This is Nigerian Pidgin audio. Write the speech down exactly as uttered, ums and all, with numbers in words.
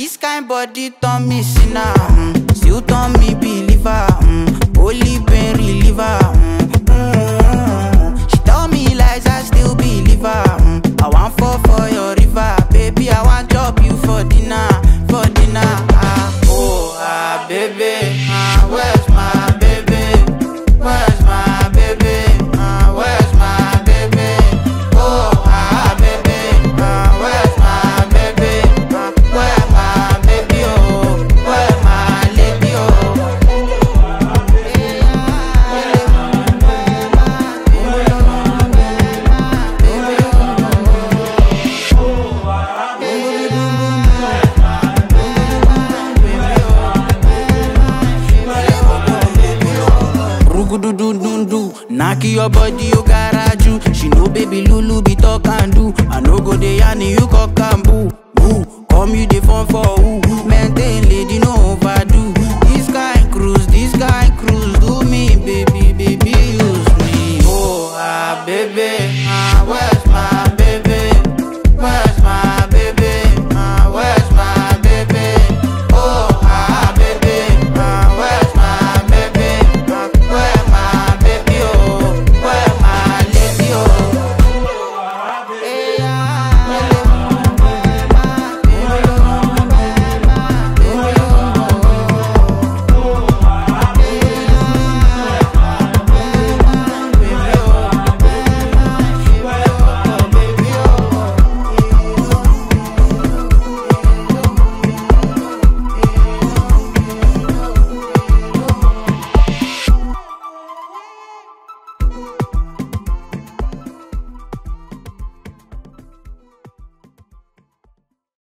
this kind body turn me sinner, mm. Still turn me believer, mm. Holy pain reliever, mm. Mm. She tell me lies, I still believe her, mm. I want fall for your river, baby, I want chop you for dinner, for dinner. Ah, oh, ah, baby, ah, where's my baby? Where's my baby? Ah, where's my baby? Oh, ah, baby, ah, where's my baby? Ah, where my baby? Oh, where my lady? Knock your body, you garage you. She know baby Lulu be talk and do. I no go dey yarn you cock and boo. Boo, come you dey phone for who? Maintain lady no